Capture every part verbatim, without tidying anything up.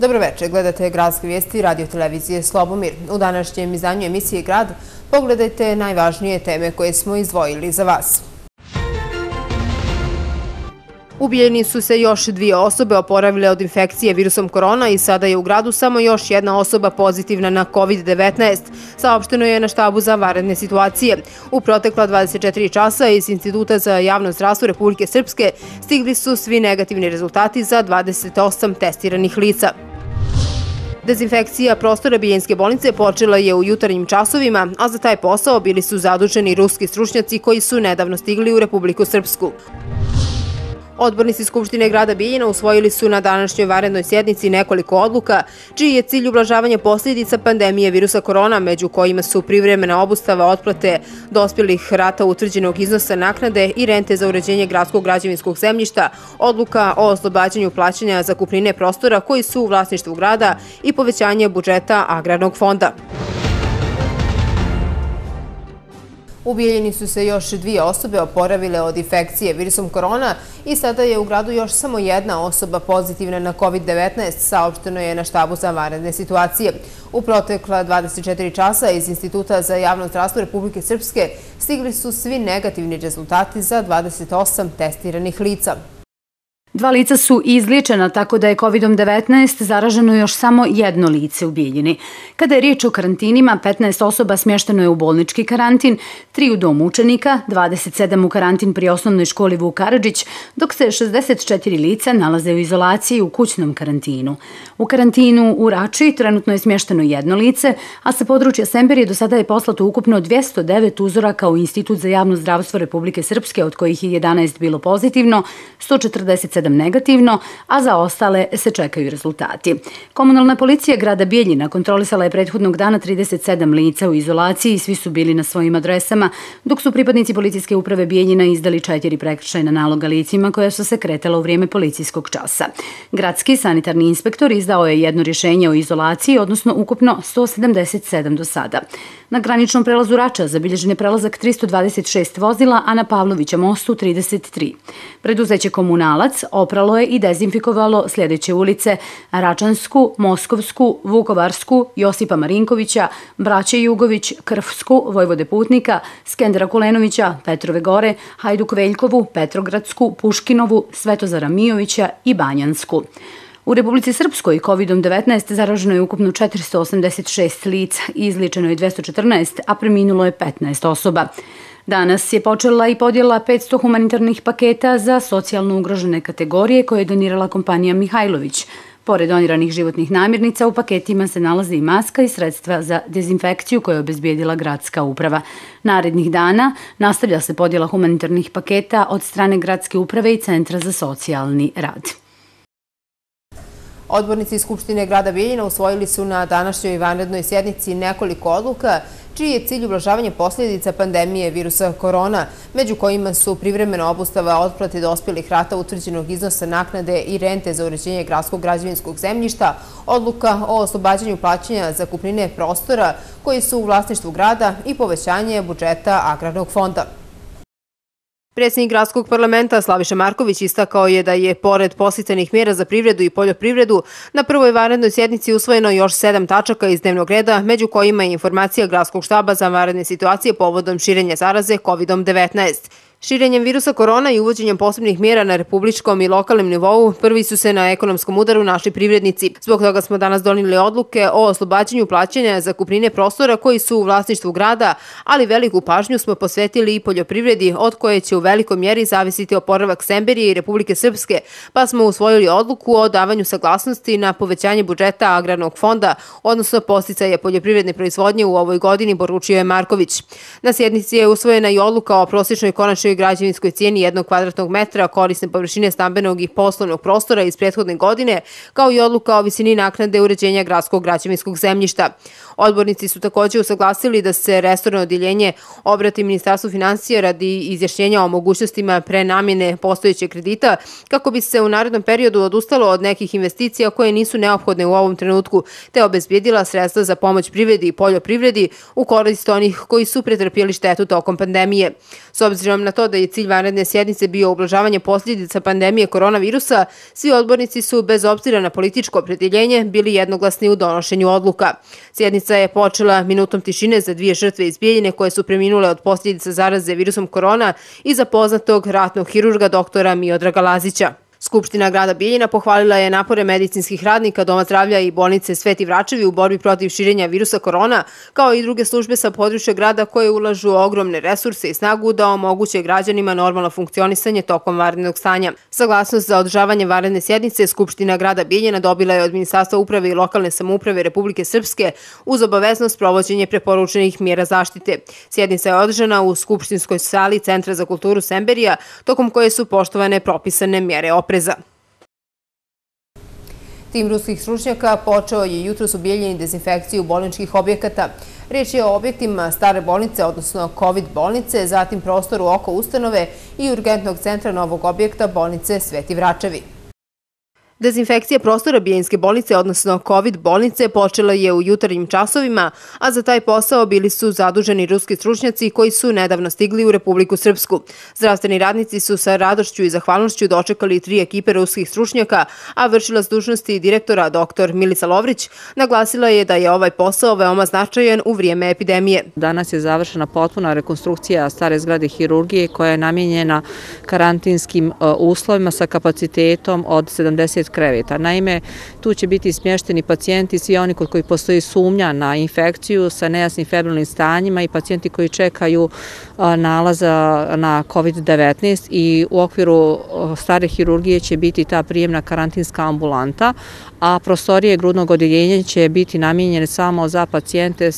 Dobroveče, gledate Gradske vijesti radio televizije Slobomir. U današnjem izdanju emisije Grad pogledajte najvažnije teme koje smo izdvojili za vas. Ubijeni su se još dvije osobe oporavile od infekcije virusom korona i sada je u gradu samo još jedna osoba pozitivna na kovid devetnaest, saopšteno je na štabu za vanredne situacije. U protekla dvadeset četiri časa iz Instituta za javno zdravstvo Republike Srpske stigli su svi negativni rezultati za dvadeset osam testiranih lica. Dezinfekcija prostora Bijeljinske bolnice počela je u jutarnjim časovima, a za taj posao bili su zaduženi ruski stručnjaci koji su nedavno stigli u Republiku Srpsku. Odbornici Skupštine grada Bijeljina usvojili su na današnjoj vanrednoj sjednici nekoliko odluka, čiji je cilj ublažavanje posljedica pandemije virusa korona, među kojima su privremena obustava otplate dospjelih rata utvrđenog iznosa naknade i rente za uređenje gradskog građevinskog zemljišta, odluka o oslobađanju plaćanja zakupnine prostora koji su u vlasništvu grada i povećanje budžeta agrarnog fonda. U Bijeljini su se još dvije osobe oporavile od infekcije virusom korona i sada je u gradu još samo jedna osoba pozitivna na kovid devetnaest, saopšteno je na štabu za vanredne situacije. U protekla dvadeset četiri časa iz Instituta za javno zdravstvo Republike Srpske stigli su svi negativni rezultati za dvadeset osam testiranih lica. Dva lica su izliječena, tako da je kovid devetnaest zaraženo još samo jedno lice u Bijeljini. Kada je riječ o karantinima, petnaest osoba smješteno je u bolnički karantin, tri u dom učenika, dvadeset sedam u karantin pri osnovnoj školi Vuk Karadžić, dok se šezdeset četiri lica nalaze u izolaciji u kućnom karantinu. U karantinu u Rači trenutno je smješteno jedno lice, a sa područja Semberije do sada je poslato ukupno dvjesto devet uzoraka u Institut za javno zdravstvo Republike Srpske, od kojih je jedanaest bilo pozitivno, sto četrdeset sedam negativno, a za ostale se čekaju rezultati. Komunalna policija grada Bijeljina kontrolisala je prethodnog dana trideset sedam lica u izolaciji i svi su bili na svojim adresama, dok su pripadnici policijske uprave Bijeljina izdali četiri prekršajna naloga licima koja su se kretala u vrijeme policijskog časa. Gradski sanitarni inspektor izdao je jedno rješenje o izolaciji, odnosno ukupno sto sedamdeset sedam do sada. Na graničnom prelazu Rača zabilježen je prelazak tristo dvadeset šest vozila, a na Pavlovića mostu trideset tri. Preduzeće Komunalac opralo je i dezinfikovalo sljedeće ulice: Račansku, Moskovsku, Vukovarsku, Josipa Marinkovića, Braće Jugović, Krfsku, Vojvode Putnika, Skendera Kulenovića, Petrove Gore, Hajduk Veljkovu, Petrogradsku, Puškinovu, Svetozara Mijovića i Banjansku. U Republici Srpskoj kovid devetnaest zaraženo je ukupno četiristo osamdeset šest lica, izliječeno je dvjesto četrnaest, a preminulo je petnaest osoba. Danas je počela i podjela petsto humanitarnih paketa za socijalno ugrožene kategorije koje je donirala kompanija Mihajlović. Pored doniranih životnih namirnica, u paketima se nalaze i maska i sredstva za dezinfekciju koje je obezbijedila gradska uprava. Narednih dana nastavlja se podjela humanitarnih paketa od strane gradske uprave i Centra za socijalni rad. Odbornici Skupštine grada Bijeljina usvojili su na današnjoj vanrednoj sjednici nekoliko odluka, čiji je cilj ublažavanje posljedica pandemije virusa korona, među kojima su privremena obustava otplate dospjelih rata utvrđenog iznosa naknade i rente za uređenje gradskog građevinskog zemljišta, odluka o oslobađanju plaćanja zakupnine prostora koji su u vlasništvu grada i povećanje budžeta agrarnog fonda. Predsjednik gradskog parlamenta Slaviša Marković istakao je da je, pored podsticajnih mjera za privredu i poljoprivredu, na prvoj vanrednoj sjednici usvojeno još sedam tačaka iz dnevnog reda, među kojima je informacija gradskog štaba za vanredne situacije povodom širenja zaraze kovid devetnaest. Širenjem virusa korona i uvođenjem posebnih mjera na republičkom i lokalnom nivou prvi su se na ekonomskom udaru našli privrednici. Zbog toga smo danas donijeli odluke o oslobađanju plaćanja zakupnine prostora koji su u vlasništvu grada, ali veliku pažnju smo posvetili i poljoprivredi, od koje će u velikoj mjeri zavisiti oporavak Semberije i Republike Srpske, pa smo usvojili odluku o davanju saglasnosti na povećanje budžeta agrarnog fonda, odnosno podsticaja poljoprivredne proizvodnje u ovoj godini, poručio je Marković. Na sjednici je usvojena i odluka o prosječnoj konačnoj građevinskoj cijeni jednog kvadratnog metra korisne površine stambenog i poslovnog prostora iz prethodne godine, kao i odluka o visini naknade uređenja gradskog građevinskog zemljišta. Odbornici su također usaglasili da se resorno odjeljenje obrati Ministarstvu finansija radi izjašnjenja o mogućnostima prenamjene postojećeg kredita, kako bi se u narednom periodu odustalo od nekih investicija koje nisu neophodne u ovom trenutku, te obezbijedila sredstva za pomoć privredi i poljoprivredi u korist onih koji su pretrpjeli štetu tokom pandemije. S obzirom na to to da je cilj vanredne sjednice bio ublažavanje posljedica pandemije koronavirusa, svi odbornici su, bez obzira na političko opredjeljenje, bili jednoglasni u donošenju odluka. Sjednica je počela minutom tišine za dvije žrtve iz Bijeljine koje su preminule od posljedica zaraze virusom korona i za poznatog ratnog hirurga doktora Miodraga Lazića. Skupština grada Bijeljina pohvalila je napore medicinskih radnika Doma zdravlja i bolnice Sveti Vračevi u borbi protiv širenja virusa korona, kao i druge službe sa područja grada koje ulažu ogromne resurse i snagu da omoguće građanima normalno funkcionisanje tokom vanrednog stanja. Saglasnost za održavanje vanredne sjednice Skupština grada Bijeljina dobila je od Ministarstva uprave i lokalne samouprave Republike Srpske uz obaveznost provođenje preporučenih mjera zaštite. Sjednica je održana u skupštinskoj sali Centra za kulturu Semberija, tokom koje su poštovane propisane mjere opreza. Tim ruskih stručnjaka počeo je jutros u Bijeljini dezinfekciju bolničkih objekata. Riječ je o objektima stare bolnice, odnosno COVID bolnice, zatim prostoru oko ustanove i urgentnog centra novog objekta bolnice Sveti Vračevi. Dezinfekcija prostora Bijeljinske bolnice, odnosno COVID bolnice, počela je u jutarnjim časovima, a za taj posao bili su zaduženi ruski stručnjaci koji su nedavno stigli u Republiku Srpsku. Zdravstveni radnici su sa radošću i zahvalnošću dočekali tri ekipe ruskih stručnjaka, a vršilac dužnosti direktora doktor Milica Lovrić naglasila je da je ovaj posao veoma značajan u vrijeme epidemije. Danas je završena potpuna rekonstrukcija stare zgrade hirurgije koja je namijenjena karantinskim uslovima sa kapacitetom od sedamdeset kreveta. Naime, tu će biti smješteni pacijenti, svi oni kod koji postoji sumnja na infekciju sa nejasnim febrilnim stanjima i pacijenti koji čekaju nalaza na COVID devetnaest i u okviru stare hirurgije će biti ta prijemna karantinska ambulanta, a prostorije grudnog odjeljenja će biti namijenjene samo za pacijente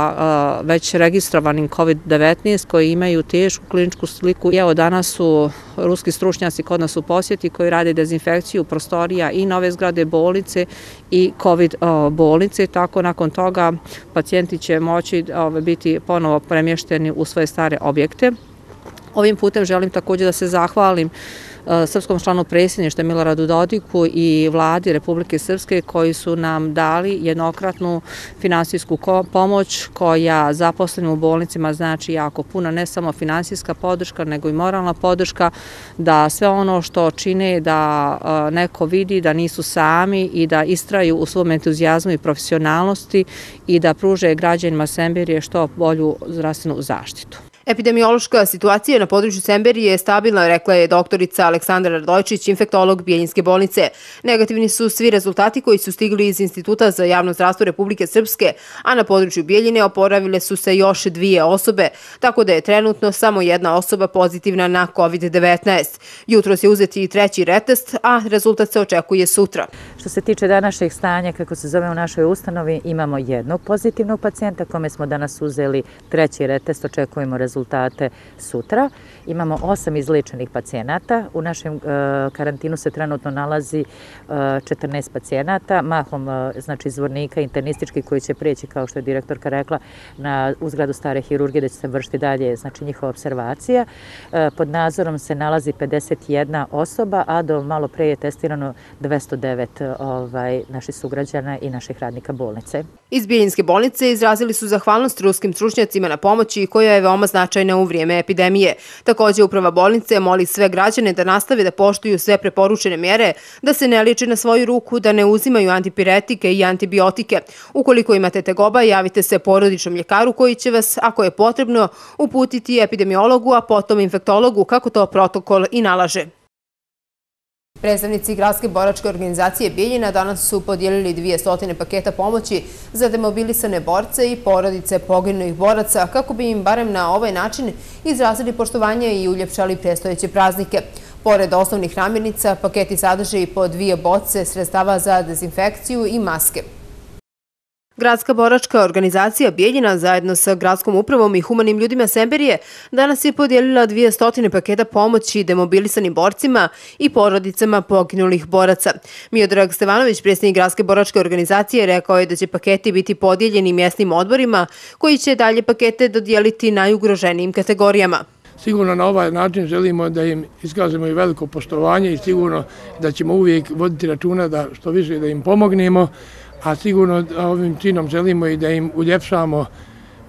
sa već registrovanim COVID devetnaest koji imaju tešku kliničku sliku. Evo, danas su ruski stručnjaci kod nas u posjeti koji rade dezinfekciju prostorija i nove zgrade bolnice i COVID bolnice. Tako nakon toga pacijenti će moći biti ponovo premješteni u svoje stare objekte. Ovim putem želim također da se zahvalim srpskom članu predsjedništva Miloradu Dodiku i vladi Republike Srpske koji su nam dali jednokratnu finansijsku pomoć koja zaposlenim u bolnicama znači jako puno, ne samo finansijska podrška nego i moralna podrška, da sve ono što čine da neko vidi da nisu sami i da istraju u svom entuzijazmu i profesionalnosti i da pruže građanima Semberije što bolju zdravstvenu zaštitu. Epidemiološka situacija na području Semberije je stabilna, rekla je doktorica Aleksandra Radojčić, infektolog Bijeljinske bolnice. Negativni su svi rezultati koji su stigli iz Instituta za javno zdravstvo Republike Srpske, a na području Bijeljine oporavile su se još dvije osobe, tako da je trenutno samo jedna osoba pozitivna na COVID devetnaest. Jutros je uzeti i treći retest, a rezultat se očekuje sutra. Što se tiče današnjeg stanja, kako se zove u našoj ustanovi, imamo jednog pozitivnog pacijenta kome smo danas uzeli treći retest, očekujemo rezultat rezultate sutra. Imamo osam izlečenih pacijenata. U našem karantinu se trenutno nalazi četrnaest pacijenata, mahom znači izvornika internistički koji će prijeći, kao što je direktorka rekla, na uzgradu stare hirurgije da će se vršiti dalje znači njihova observacija. Pod nadzorom se nalazi pedeset jedna osoba, a do malo pre je testirano dvesta devet ovaj, naših sugrađana i naših radnika bolnice. Iz Bijeljinske bolnice izrazili su zahvalnost ruskim stručnjacima na pomoći koja je veoma značajna u vrijeme epidemije. Također, uprava bolnice moli sve građane da nastave da poštuju sve preporučene mjere, da se ne liječe na svoju ruku, da ne uzimaju antipiretike i antibiotike. Ukoliko imate tegoba, javite se porodičnom ljekaru koji će vas, ako je potrebno, uputiti epidemiologu, a potom infektologu, kako to protokol i nalaže. Predstavnici Gradske boračke organizacije Bijeljina danas su podijelili dvije stotine paketa pomoći za demobilisane borce i porodice poginulih boraca, kako bi im barem na ovaj način izrazili poštovanje i uljepšali predstojeće praznike. Pored osnovnih namirnica, paketi sadrže i po dvije boce sredstava za dezinfekciju i maske. Gradska boračka organizacija Bijeljina zajedno sa Gradskom upravom i humanim ljudima Semberije danas je podijelila dvije stotine paketa pomoći demobilisanim borcima i porodicama poginulih boraca. Miodrag Stevanović, predsjednik Gradske boračke organizacije, rekao je da će paketi biti podijeljeni mjesnim odborima koji će dalje pakete dodijeliti najugroženijim kategorijama. Sigurno na ovaj način želimo da im iskažemo i veliko poštovanje i sigurno da ćemo uvijek voditi računa da što više da im pomognemo, a sigurno ovim činom želimo i da im uljepšamo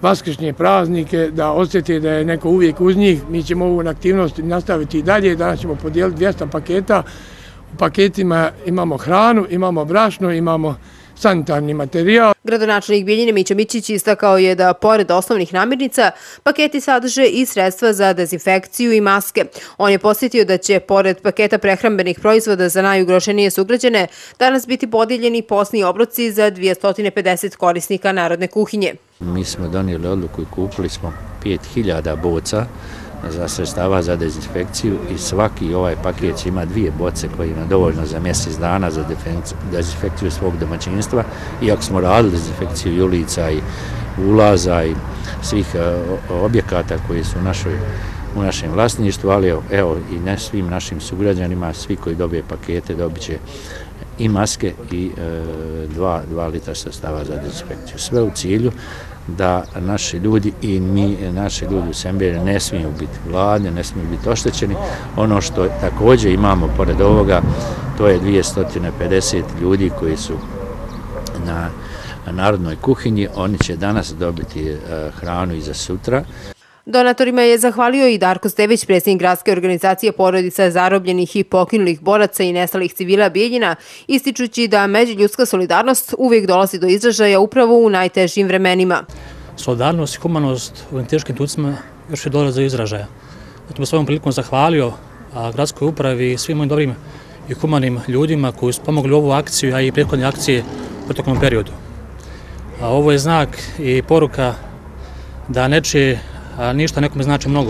vaskršnje praznike, da osjete da je neko uvijek uz njih. Mi ćemo ovu aktivnost nastaviti i dalje. Danas ćemo podijeliti dvjesto paketa. U paketima imamo hranu, imamo brašno, imamo sanitarni materijal. Gradonačelnik Bijeljine Mića Mićić istakao je da, pored osnovnih namirnica, paketi sadrže i sredstva za dezinfekciju i maske. On je podsjetio da će, pored paketa prehrambenih proizvoda za najugroženije sugrađane, danas biti podijeljeni posni obroci za dvjesto pedeset korisnika narodne kuhinje. Mi smo donijeli odluku i kupili smo pet hiljada boca za sredstava za dezinfekciju i svaki ovaj paket ima dvije boce koje ima dovoljno za mjesec dana za dezinfekciju svog domaćinstva. Iako smo radili dezinfekciju i ulica i ulaza i svih objekata koji su u, našoj, u našem vlasništvu, ali evo i ne svim našim sugrađanima, svi koji dobije pakete dobit će i maske i e, dva, dva litra sredstava za dezinfekciju. Sve u cilju da naši ljudi i mi, naši ljudi u Semberju ne smiju biti gladni, ne smiju biti oštećeni. Ono što također imamo pored ovoga, to je dvjesto pedeset ljudi koji su na narodnoj kuhinji. Oni će danas dobiti e, hranu i za sutra. Donatorima je zahvalio i Darko Stević, predsjednik gradske organizacije porodica zarobljenih i poginulih boraca i nestalih civila Bijeljina, ističući da međuljudska solidarnost uvijek dolazi do izražaja upravo u najtežim vremenima. Solidarnost i humanost u ovim teškim tucima još je dolazi do izražaja. Zato bih svojom prilikom zahvalio gradskoj upravi i svim mojim dobrim i humanim ljudima koji su pomogli ovu akciju, a i prethodne akcije u proteklom periodu. A ovo je znak i poruka da nečije a ništa nekome znači mnogo.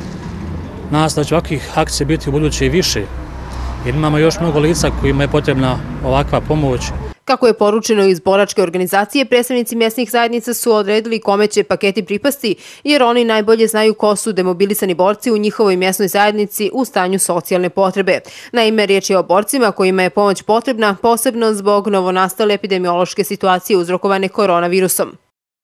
Nas da će ovakvih akcija biti u buduće i više, jer imamo još mnogo lica kojima je potrebna ovakva pomoć. Kako je poručeno iz boračke organizacije, predstavnici mjesnih zajednica su odredili kome će paketi pripasti, jer oni najbolje znaju ko su demobilisani borci u njihovoj mjesnoj zajednici u stanju socijalne potrebe. Naime, riječ je o borcima kojima je pomoć potrebna, posebno zbog novonastale epidemiološke situacije uzrokovane koronavirusom.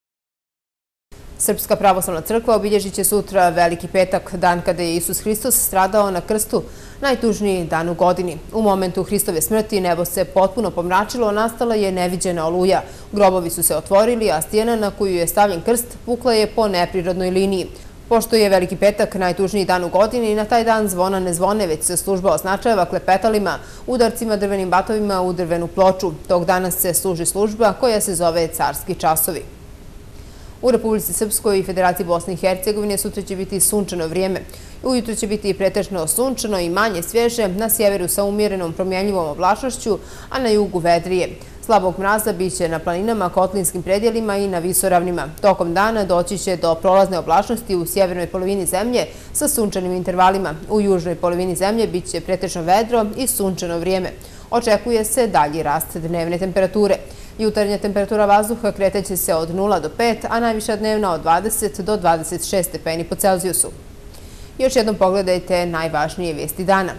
Srpska pravoslavna crkva obilježit će sutra Veliki petak, dan kada je Isus Hristos stradao na krstu, najtužniji dan u godini. U momentu Hristove smrti nebo se potpuno pomračilo, nastala je neviđena oluja. Grobovi su se otvorili, a stijena na koju je stavljen krst pukla je po neprirodnoj liniji. Pošto je Veliki petak najtužniji dan u godini, na taj dan zvona ne zvone, već se služba označava klepetalima, udarcima drvenim batovima u drvenu ploču. Tog dana se služi služba koja se zove Carski časovi. U Republici Srpskoj i Federaciji Bosne i Hercegovine sutra će biti sunčano vrijeme. Ujutro će biti pretežno sunčano i manje svježe, na sjeveru sa umjerenom promjenljivom oblačnošću, a na jugu vedrije. Slabog mraza biće na planinama, kotlinskim predjelima i na visoravnima. Tokom dana doći će do prolazne oblačnosti u sjevernoj polovini zemlje sa sunčanim intervalima. U južnoj polovini zemlje bit će pretežno vedro i sunčano vrijeme. Očekuje se dalji rast dnevne temperature. Jutarnja temperatura vazduha kreteće se od nula do pet, a najviša dnevna od dvadeset do dvadeset šest stepeni po Celzijusu. Još jednom pogledajte najvažnije vijesti dana.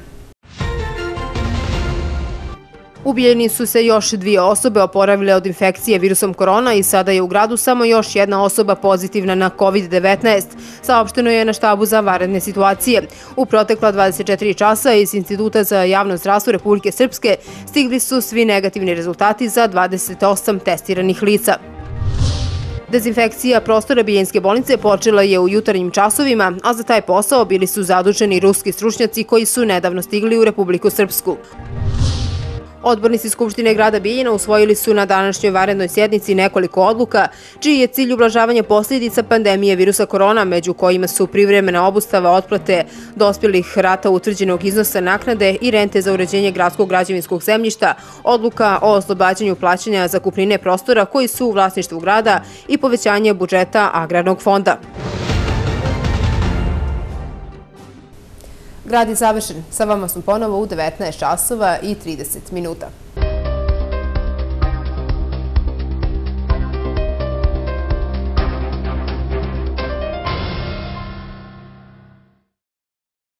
U Bijeljini su se još dvije osobe oporavile od infekcije virusom korona i sada je u gradu samo još jedna osoba pozitivna na kovid devetnaest, saopšteno je na štabu za vanredne situacije. U protekla dvadeset četiri časa iz Instituta za javno zdravstvo Republike Srpske stigli su svi negativni rezultati za dvadeset osam testiranih lica. Dezinfekcija prostora Bijeljinske bolnice počela je u jutarnjim časovima, a za taj posao bili su zaduženi ruski stručnjaci koji su nedavno stigli u Republiku Srpsku. Odbornici Skupštine grada Bijeljina usvojili su na današnjoj vanrednoj sjednici nekoliko odluka, čiji je cilj ublažavanje posljedica pandemije virusa korona, među kojima su privremena obustava otplate dospjelih rata utvrđenog iznosa naknade i rente za uređenje gradskog građevinskog zemljišta, odluka o oslobađanju plaćanja zakupnine prostora koji su u vlasništvu grada i povećanje budžeta agrarnog fonda. Grad je završen. Sa vama smo ponovo u devetnaest časova i trideset minuta.